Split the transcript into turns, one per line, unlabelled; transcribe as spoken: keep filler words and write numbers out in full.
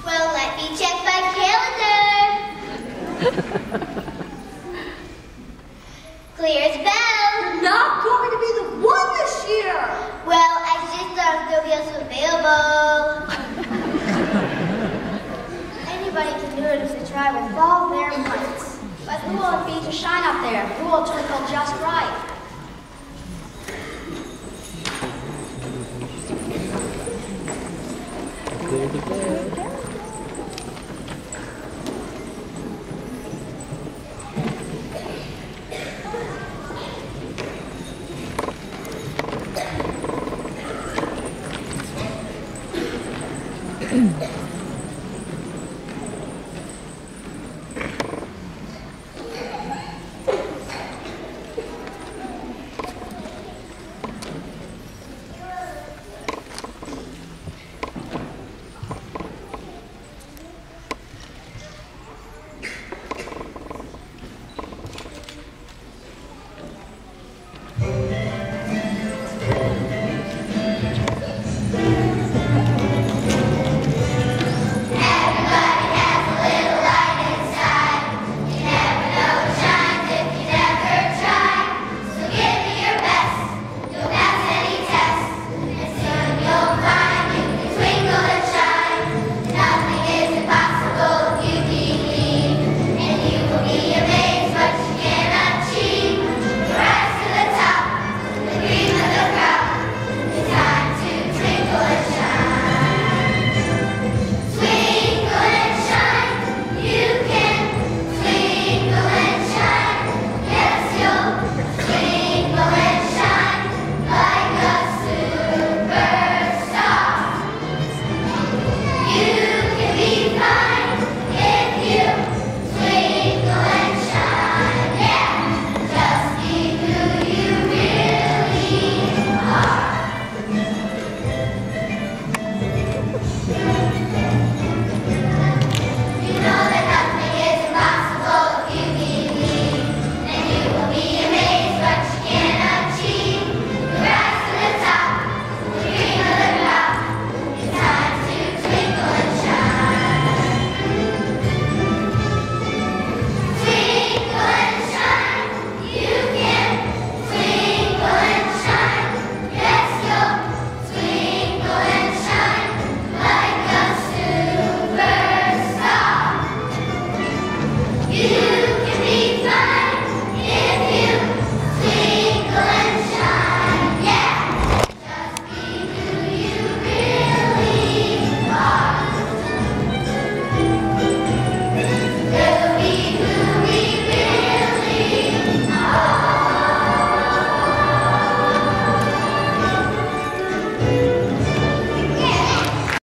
Well, let me check my calendar. Clear as bell.
You're not going to be the one this year.
Well, I just thought nobody else was available.
Anybody can do it if they try with all their might. But who will it be to shine up there? Who will twinkle just right?
Mm-hmm.